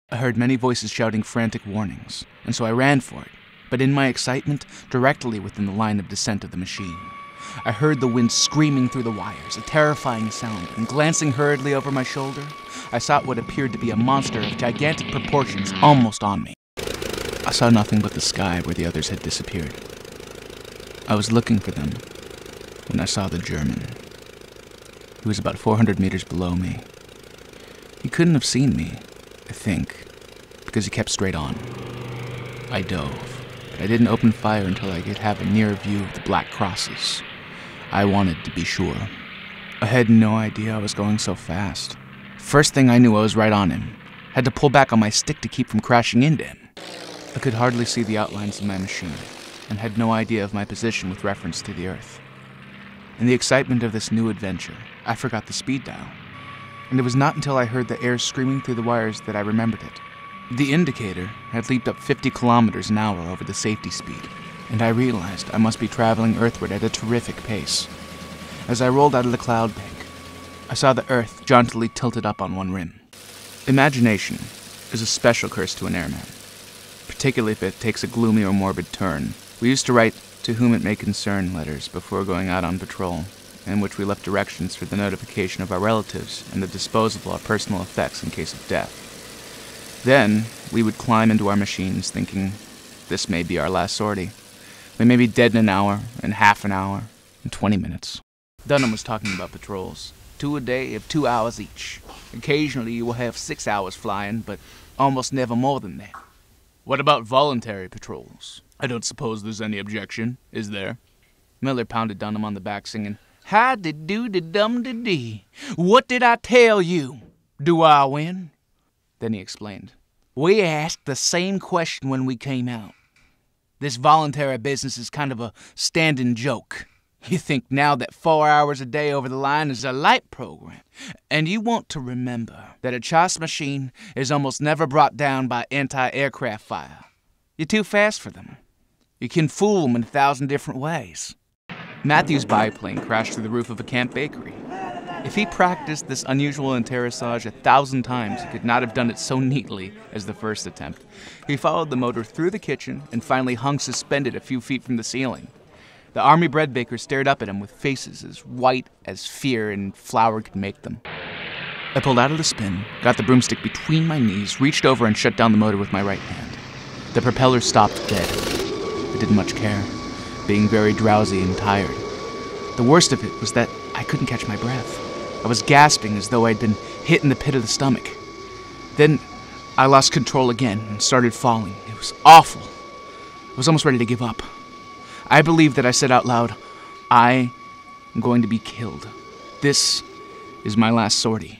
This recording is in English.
I heard many voices shouting frantic warnings, and so I ran for it, but in my excitement, directly within the line of descent of the machine. I heard the wind screaming through the wires, a terrifying sound, and glancing hurriedly over my shoulder, I saw what appeared to be a monster of gigantic proportions almost on me. I saw nothing but the sky where the others had disappeared. I was looking for them when I saw the German. He was about 400 meters below me. He couldn't have seen me, I think, because he kept straight on. I dove, but I didn't open fire until I could have a nearer view of the black crosses. I wanted to be sure. I had no idea I was going so fast. First thing I knew, I was right on him. Had to pull back on my stick to keep from crashing into him. I could hardly see the outlines of my machine, and had no idea of my position with reference to the Earth. In the excitement of this new adventure, I forgot the speed dial, and it was not until I heard the air screaming through the wires that I remembered it. The indicator had leaped up 50 kilometers an hour over the safety speed, and I realized I must be traveling earthward at a terrific pace. As I rolled out of the cloud bank, I saw the Earth jauntily tilted up on one rim. Imagination is a special curse to an airman, particularly if it takes a gloomy or morbid turn. We used to write "to whom it may concern" letters before going out on patrol, in which we left directions for the notification of our relatives and the disposal of our personal effects in case of death. Then, we would climb into our machines thinking, this may be our last sortie. We may be dead in an hour, in half an hour, in 20 minutes. Dunham was talking about patrols. 2 a day of 2 hours each. Occasionally you will have 6 hours flying, but almost never more than that. What about voluntary patrols? I don't suppose there's any objection, is there? Miller pounded Dunham on the back, singing, "Hi-de-do-de-dum-de-dee. What did I tell you? Do I win?" Then he explained, "We asked the same question when we came out. This voluntary business is kind of a standing joke. You think now that 4 hours a day over the line is a light program, and you want to remember that a chasse machine is almost never brought down by anti-aircraft fire. You're too fast for them. You can fool them in 1,000 different ways." Matthew's biplane crashed through the roof of a camp bakery. If he practiced this unusual atterrissage 1,000 times, he could not have done it so neatly as the first attempt. He followed the motor through the kitchen and finally hung suspended a few feet from the ceiling. The army bread baker stared up at him with faces as white as fear and flour could make them. I pulled out of the spin, got the broomstick between my knees, reached over and shut down the motor with my right hand. The propeller stopped dead. I didn't much care, being very drowsy and tired. The worst of it was that I couldn't catch my breath. I was gasping as though I'd been hit in the pit of the stomach. Then I lost control again and started falling. It was awful. I was almost ready to give up. I believe that I said out loud, "I am going to be killed. This is my last sortie."